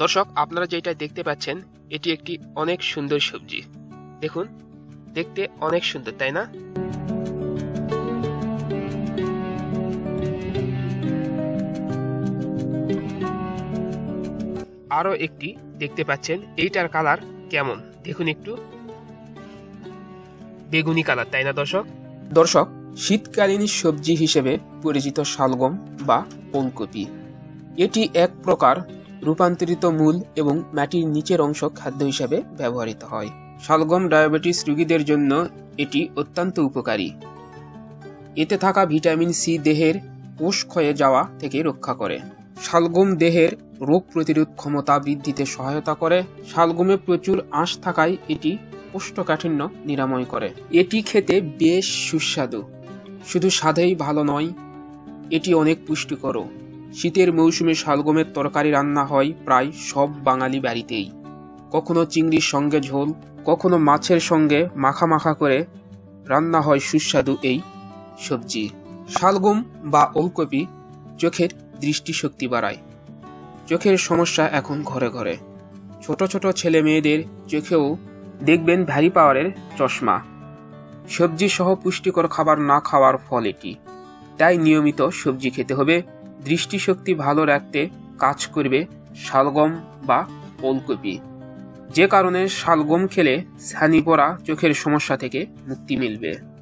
দর্শক, আপনারা যেটা দেখতে পাচ্ছেন এটি একটি অনেক সুন্দর সবজি। দেখুন, দেখতে অনেক সুন্দর, তাই না? আরো একটি দেখতে পাচ্ছেন, এইটার কালার কেমন দেখুন, একটু বেগুনি কালার, তাই না দর্শক? দর্শক, শীতকালীন সবজি হিসেবে পরিচিত শালগম বা ওলকপি, এটি এক প্রকার রূপান্তরিত মূল এবং মাটির নিচের অংশ খাদ্য হিসেবে ব্যবহৃত হয়। শালগম ডায়াবেটিস রোগীদের জন্য এটি অত্যন্ত উপকারী। এতে থাকা ভিটামিন সি দেহের কোষ ক্ষয়ে যাওয়া থেকে রক্ষা করে। শালগম দেহের রোগ প্রতিরোধ ক্ষমতা বৃদ্ধিতে সহায়তা করে। শালগমে প্রচুর আঁশ থাকায় এটি কোষ্ঠকাঠিন্য নিরাময় করে। এটি খেতে বেশ সুস্বাদু। শুধু স্বাদেই ভালো নয়, এটি অনেক পুষ্টিকরও। শীতের মৌসুমে শালগমের তরকারি রান্না হয় প্রায় সব বাঙালি বাড়িতেই। কখনো চিংড়ির সঙ্গে ঝোল, কখনো মাছের সঙ্গে মাখা মাখা করে রান্না হয় সুস্বাদু এই সবজি। শালগম বা ওলকপি চোখের দৃষ্টিশক্তি বাড়ায়। চোখের সমস্যা এখন ঘরে ঘরে। ছোট ছোট ছেলে মেয়েদের চোখেও দেখবেন ভারী পাওয়ারের চশমা। সবজি সহ পুষ্টিকর খাবার না খাওয়ার ফল এটি। তাই নিয়মিত সবজি খেতে হবে। দৃষ্টিশক্তি ভালো রাখতে কাজ করবে শালগম বা ওলকপি, যে কারণে শালগম খেলে ছানি পড়া চোখের সমস্যা থেকে মুক্তি মিলবে।